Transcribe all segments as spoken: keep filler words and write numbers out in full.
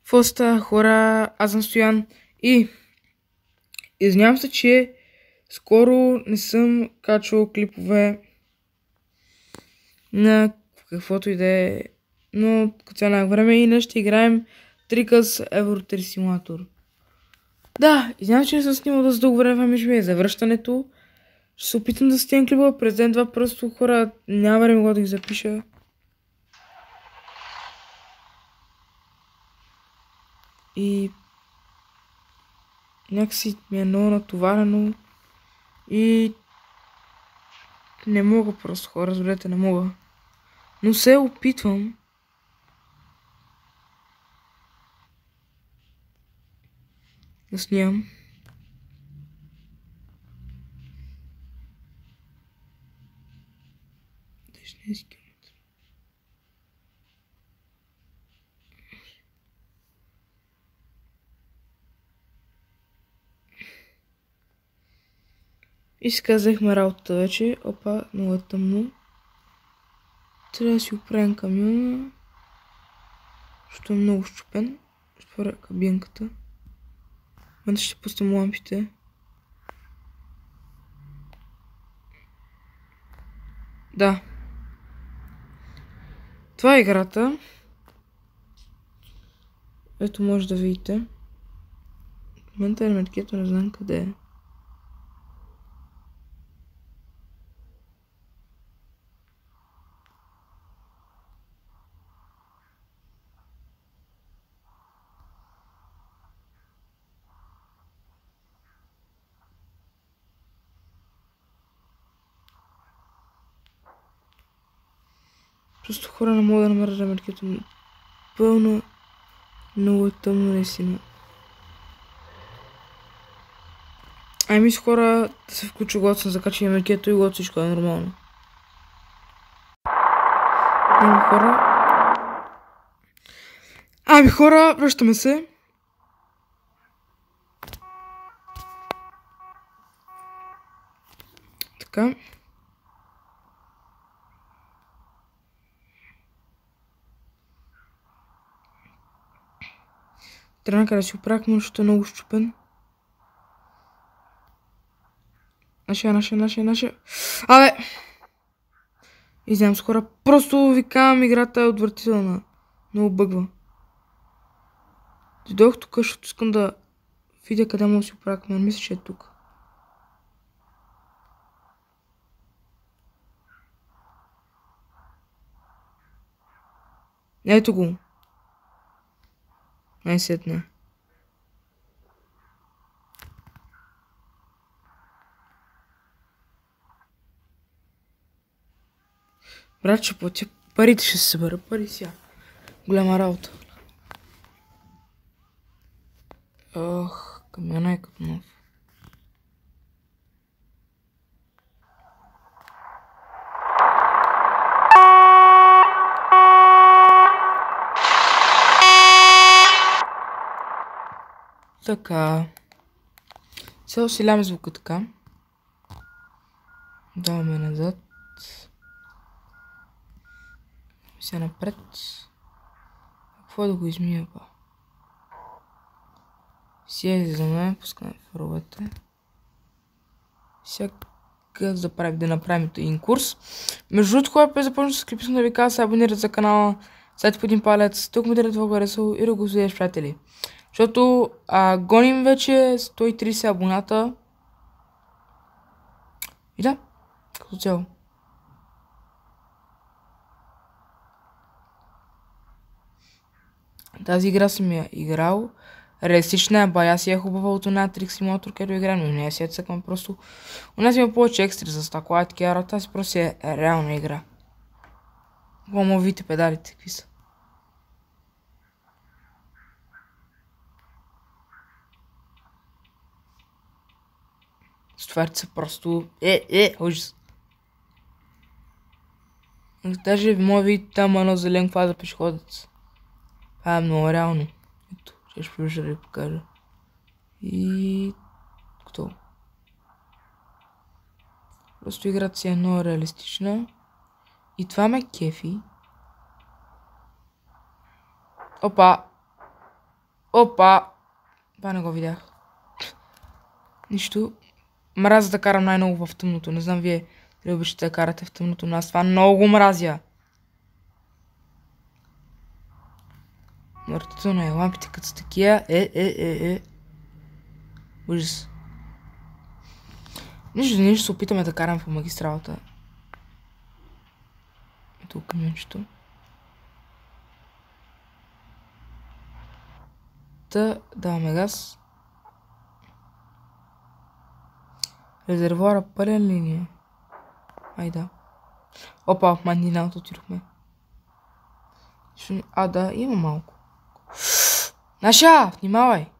Фоста, хора, аз съм Стоян и извинявам се, че скоро не съм качвал клипове на каквото и да е, но като цяло на време и днес ще играем Трикъс Евротрик Симулатор. Да, извинявам се, че не съм снимал да за дълго време между ми завръщането. Ще се опитам да стигам клипа през ден два, просто хора няма време когато да ги запиша. И някакси ми е много натоварено и не мога просто, хора, разберете, не мога. Но се опитвам. Да снимам. И си казахме работата вече. Опа, много е тъмно. Трябва да си оправим камиона. Защото е много щупен. Ще правя кабинката. Момента ще пуснем лампите. Да. Това е играта. Ето може да видите. В момента е меткето, не знам къде е. Просто хора не мога да намеря ремеркето. Пълно, много е тъмно наистина. Ай мисля хора да се включи, когато съм закачил ремеркето и когато всичко е нормално. Ами хора. Ами хора, връщаме се. Така. Трябва да си оправяхме, защото е много щупен. Нашия, нашия, нашия, нашия. Абе! Извинявам се хора, просто ви казвам, играта е отвратителна. Много бъгва. Дойдох тук, защото искам да видя къде мога да си оправяхме. Мисля, че е тук. Ето го. Най-сетне. Брат, ще платя. Парите ще се събера. Пари сега. Голяма работа. Ох, камиона е като нов. Така. Сега усиляваме звука така. Даваме назад. Сега напред. Какво да го измия, ба? Сега излизаме, пускаме фаровете. Сега да, правим, да направим един курс. Между другото, хора, преди започна с клиписмо да ви кажа, се абонирате за канала, сайте по един палец, тук коментирате това харесало и да го следиш, приятели. Защото а, гоним вече сто и тридесет абоната. И да, като цяло. Тази игра съм я играл. Реалистична е, бая си е хубава от една Трик Симулатор, където играем, но не е си цъквам просто. У нас има повече екстри за стакла и такива работа, тази просто е реална игра. Какво му видите педалите, какви са? Стоварите са просто... Е, е, ужас. Даже в моя вид там едно зелен квадър пешеходец. Това е много реално. Ето, ще приближа да ви покажа. И... Готово. Просто играта си е много реалистична. И това ме кефи. Опа! Опа! Това не го видях. Нищо. Мразя да карам най-много в тъмното. Не знам вие дали обичате да карате в тъмното, но аз това много мразя. Мъртвото е лампите като са такива. Е, е, е, е. Ужас. Нищо, ние ще се опитаме да карам по магистралата. Ето камиончето. Та, даваме газ. Резервуара пълен линия. Ай да. Опа, в мандиналото отидохме. А, да, има малко. Наша, внимавай!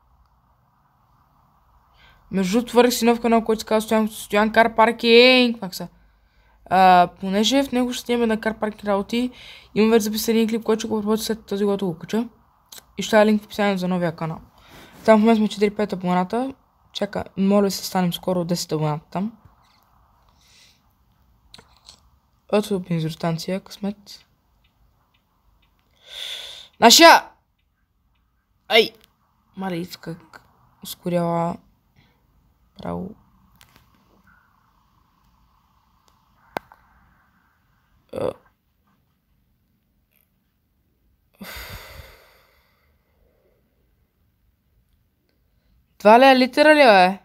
Между другото, върх си нов канал, който се казва Стоян, Стоян Кар Паркинг. Пак са. А, понеже в него ще снимаме на Кар Паркинг работи, имам вече записан един клип, който ще го работи след този, който го кача. И ще линк в описанието за новия канал. Там в момента сме четири-пет абоната. Чака, моля да се станем скоро десет абоната там. Ето бензиностанция, късмет. Наша! Ай! Малиц как ускорява право. Uh. Това ли е литера ли е?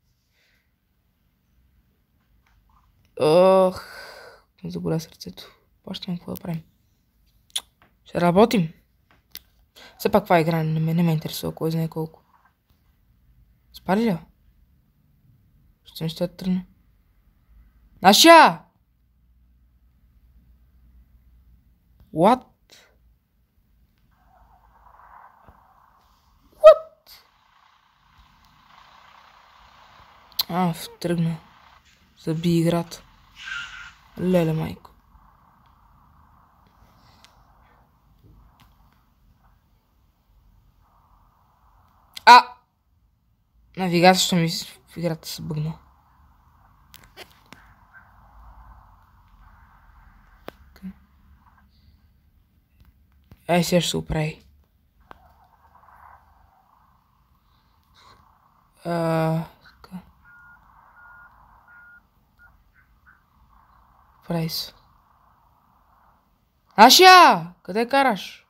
Ох, ми заболя сърцето. Почвам какво да правим. Ще работим. Все пак това игра не ме, не ме интересува, кой знае колко. Спали ли? Ще не ще тръгна. Наша! What? What? А, тръгна. Заби играта. Леле, майко. А! Навигацията ми в играта се бъгна. Ей, сега ще се оправи. А, така. Прави се. Аша! Къде караш?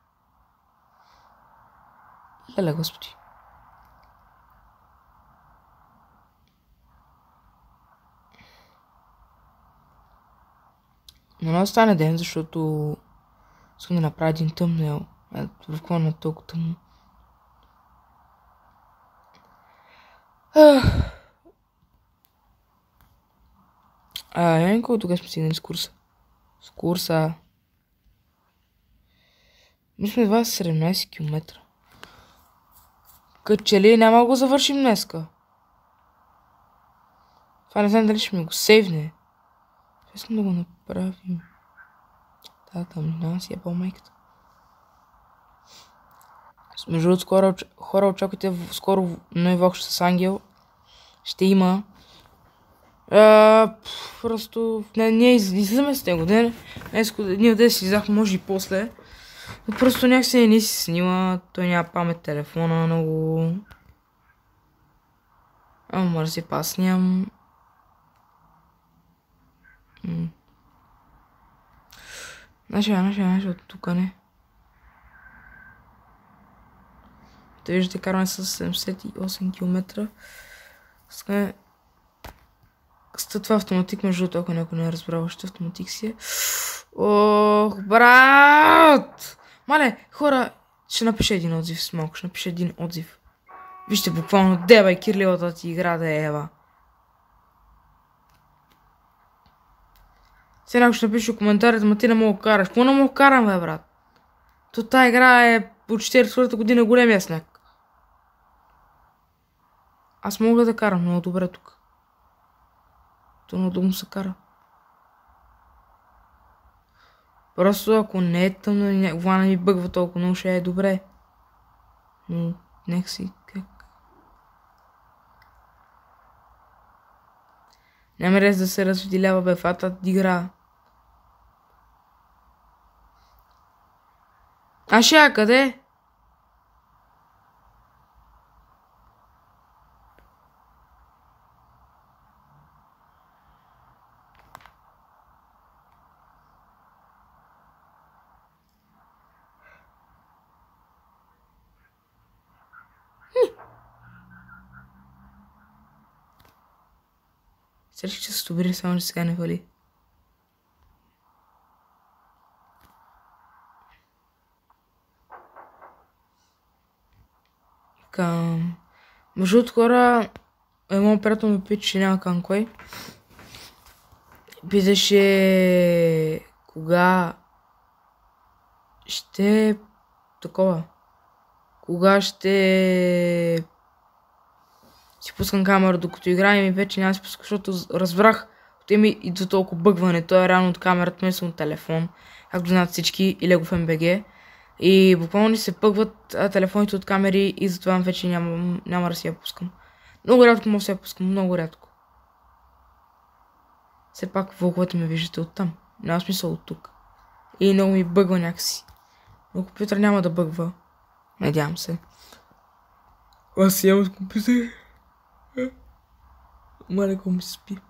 Леле, господи. Но не остане ден, защото искам да направя един тъмнел. Върху на толкова тъмно. А, я колко тогава сме стигнали с курса. С курса. Мисля, това са седемнайсет километра. Като че ли няма да го завършим днеска. Това не знам дали ще ми го сейвне. Искам да го направим. Да, там няма си е по-майката. Между другото, скоро, хора, очаквайте скоро нови влог с Ангел. Ще има. А, просто не, ние излизаме с него. Не, ние отде си излизахме, може и после. Но просто някакси не си снима. Той няма памет телефона много. Ама може да си пас нямам. Значи, значи, значи, от тук не. Те виждате, караме с седемдесет и осем километра. Сега Ста това автоматик, между другото, ако някой не е разбрал, още автоматик си е. Ох, брат! Мале, хора, ще напиша един отзив с малко, ще напиша един отзив. Вижте, буквално, дебай, кирливата ти игра да е Ева. Сега някой ще напише в коментарите, ма ти не мога караш. Какво не мога карам, бе, брат? То тая игра е по четиридесета година големия сняг. Аз мога да карам много добре тук. То много дълго се кара. Просто ако не е тъмно и някаква не ми бъгва толкова много, ще е добре. Но нека си как. Няма рез да се разветилява, бе, фата игра. Аша, къде? Всички че са добри, само че сега не вали. Така... Между от хора, едно приятел ми пита, че няма към кой. Питаше кога ще такова. Кога ще си пускам камера докато играем и вече няма да си пускам, защото разбрах от ми идва толкова бъгване. Той е реално от камерата, но е от телефон, както знаят всички, и Lego в ем би джи. И буквално се пъгват а, телефоните от камери и затова вече няма, няма да си я пускам. Много рядко мога да си я пускам, много рядко. Все пак влоговете ме виждате оттам. Няма смисъл от тук. И много ми бъгва някакси. Но компютър няма да бъгва. Надявам се. Аз си ям от компютър. Малеко ми спи.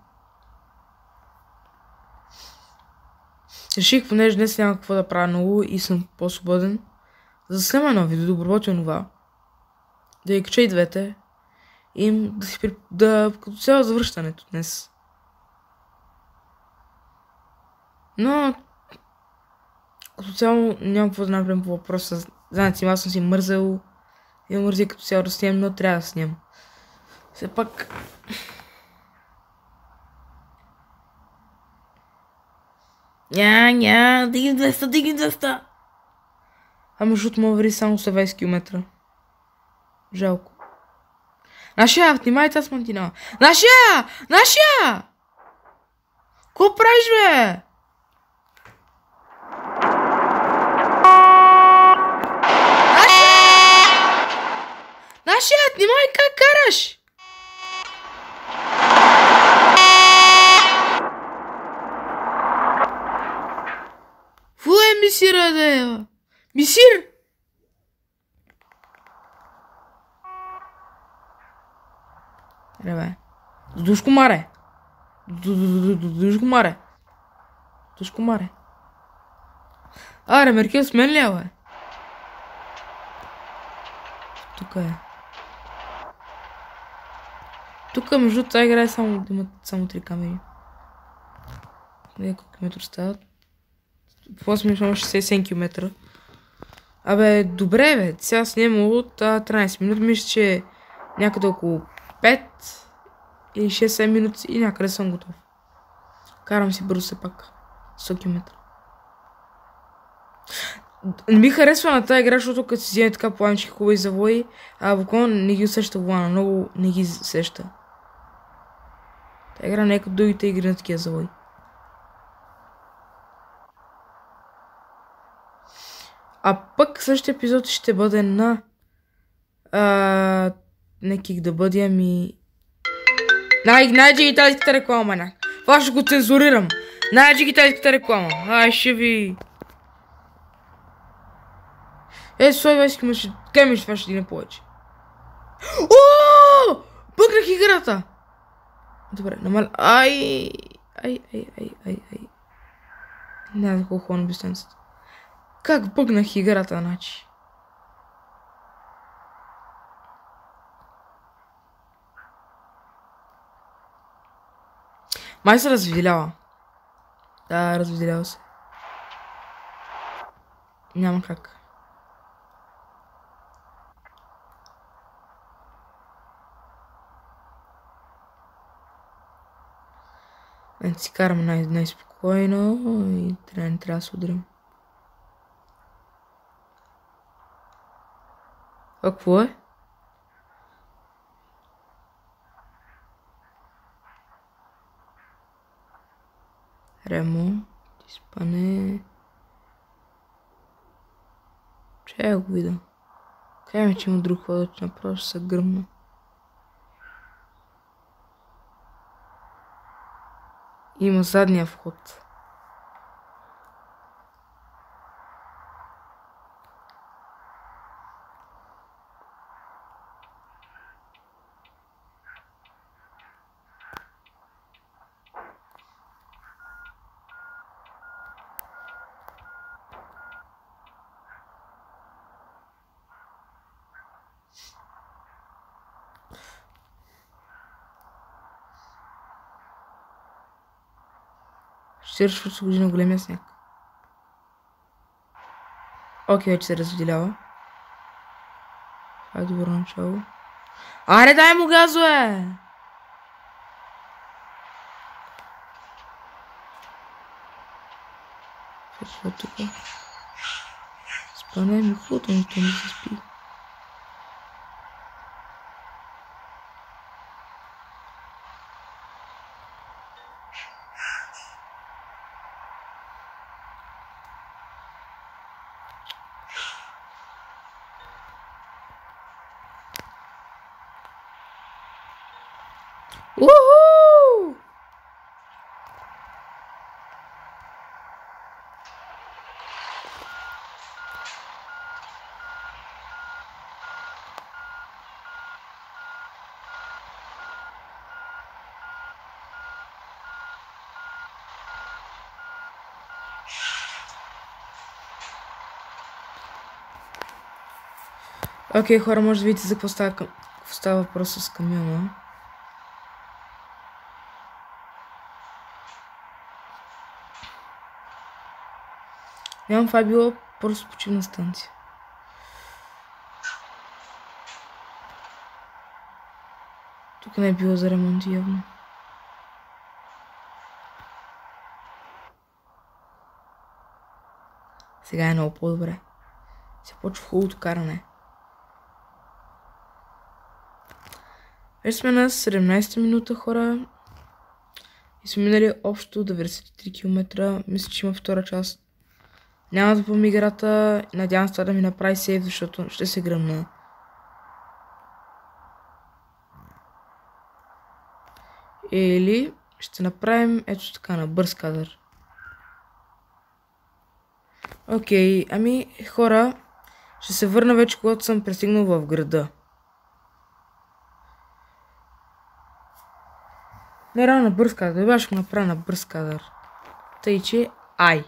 Реших, понеже днес няма какво да правя много и съм по-свободен. За да снема едно видео, доброволче онова. Да я кача и двете. И да си при... да... като цяло завръщането днес. Но... като цяло нямам какво да направим по въпроса. Знаете, аз съм си мързал. И мързи като цяло да снимам, но трябва да снимам. Все пак... Ня, ня, дигни двеста, дигни двеста! А маршрут му върви само седемдесет километра. Жалко. Нашия, внимайте, аз мантинала. Нашия! Нашия! Ко правиш, бе? Нашия! Нашия, внимай как караш! Фу е мисира, да е? Мисир! Ребе. Душко маре. Душко маре. Душко маре. Аре, Меркел с мен ли е, бе? Тук е. Тук между тази игра е само, имат само три камери. Няколко километра стават. После ми само шейсет и седем километра. Абе, добре, бе. Сега снимам от тринайсет минути. Мисля, че някъде около пет или шест-седем минути и някъде съм готов. Карам си бързо все пак. сто километра. Не ми харесва на тази игра, защото като си вземе така планчики, хубави завои, а буквално не ги усеща влана. Много не ги усеща. Тази игра не е като другите игри на такива завои. А пък същия епизод ще бъде на... А, не кик да бъде, ами... Най- най-дигиталската реклама, ня. Това ще го цензурирам. Най-дигиталската реклама. Ай, ще ви... Е, сто и двайсет километра, къде ми това ще дигне повече? Ооо! Бъгнах играта! Добре, намаля... Ай... Ай, ай, ай, ай, ай. Не знам колко хубаво на дистанцията. Как бъгнах играта, значи? Май се развиделява. Да, развиделява се. Няма как. Не си караме най- най-спокойно и трябва, не трябва да се ударим. А какво е? Ремо, изпане. Че я го видя. Кай ме, че има друг ход, направо ще се гръмна. Има задния вход. следващата година големия сняг. Окей, вече се разделява. Това е добро начало. Аре, дай му газове! Какво тук? Спане ми хубаво, нищо не се спи. Уху! Окей, хора, може да видите за какво става, какво става въпрос с камиона. Нямам, това е било просто почивна станция. Тук не е било за ремонт явно. Сега е много по-добре. Се почва хубавото каране. Вече сме на седемнайсета минута, хора. И сме минали общо деветдесет и три километра. Мисля, че има втора част. Няма да помня играта. Надявам се това да ми направи сейв, защото ще се гръмна. Или ще направим ето така на бърз кадър. Окей, ами хора, ще се върна вече, когато съм пристигнал в града. Не рано на бърз кадър, да ще го направя на бърз кадър. Тъй, че ай!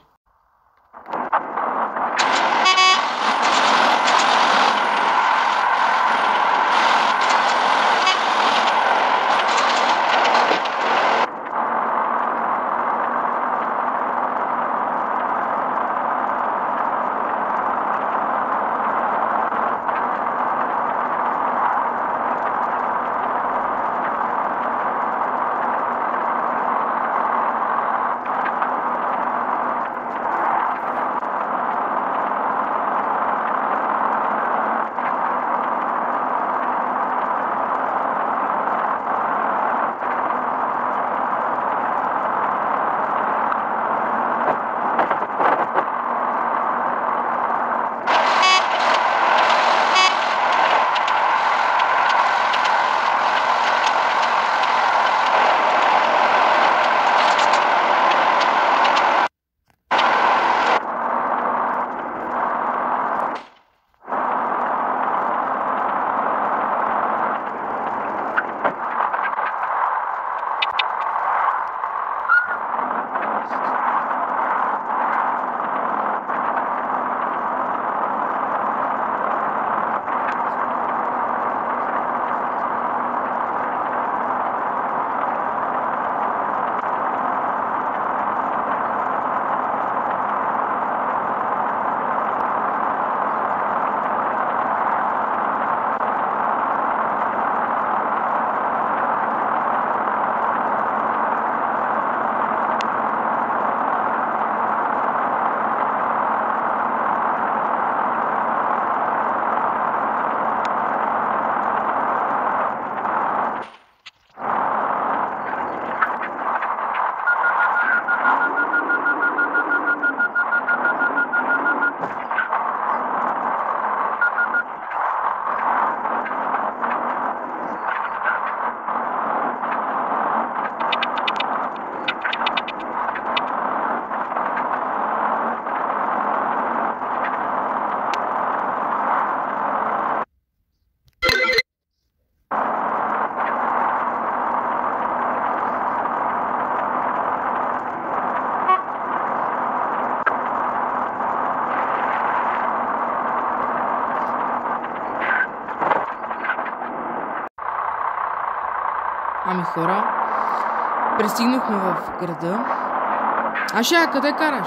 Ами хора, пристигнахме в града. Аша, къде караш?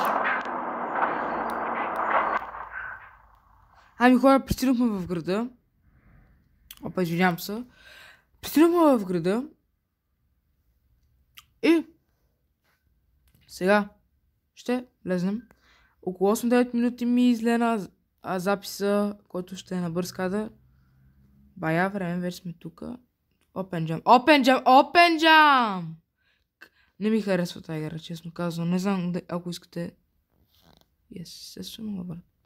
Ами хора, пристигнахме в града. Опа, извинявам се. Пристигнахме в града. И сега ще влезнем. Около осем-девет минути ми излена а, записа, който ще е на бърз кадър. Бая време, вече сме тук. Open Jam. Open Jam! Open Jam! Не ми харесва тази игра, честно казвам. Не знам, ако искате... Естествено, брат.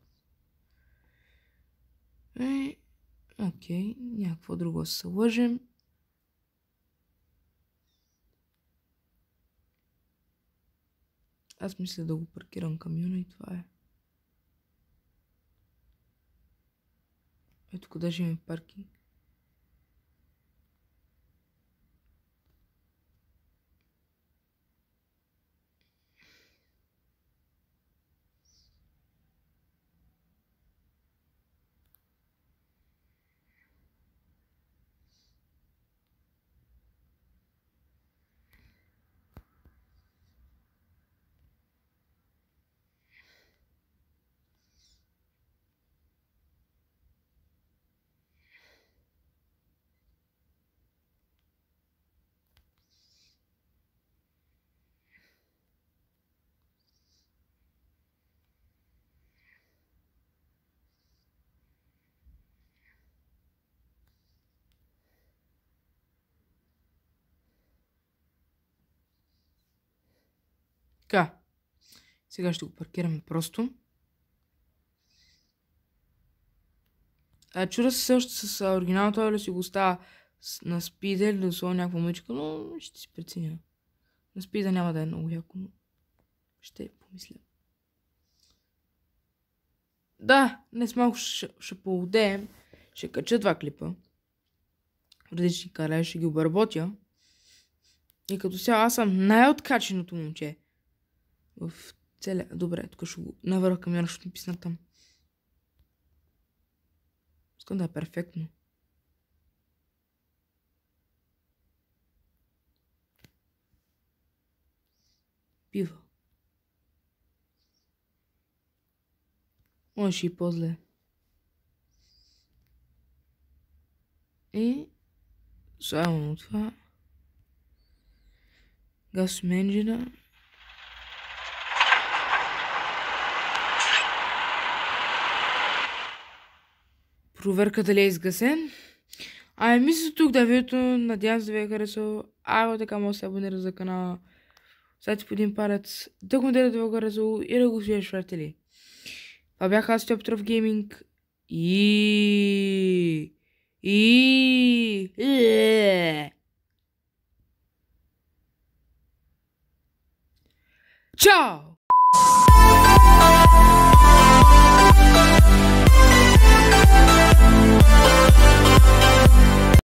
Е, окей, някакво друго се лъжем. Аз мисля да го паркирам камиона и това е. Ето къде ще имаме паркинг. Така. Сега ще го паркираме просто. А, чуда се още с оригиналното, или си го става на спида или да сложа някаква мъчка, но ще си преценя. На спида няма да е много яко, но ще помисля. Да, днес малко ще, ще поудеем. Ще кача два клипа. В различни канали ще ги обработя. И като сега аз съм най-откаченото момче. В целия... Добре, тук ще го навърх камиона, ще ми писна там. Искам да е перфектно. Пива. Може и по-зле. И само това. Газ менджина. Проверка дали е изгасен. Ами мисля тук да видеото. Надявам се да ви е харесало. Ако така може да се абонира за канала. Сайте по един палец. Да коментирате да ви е харесало и да го свиеш, приятели. Това бях аз, Степ Петров Гейминг. И... И... Чао!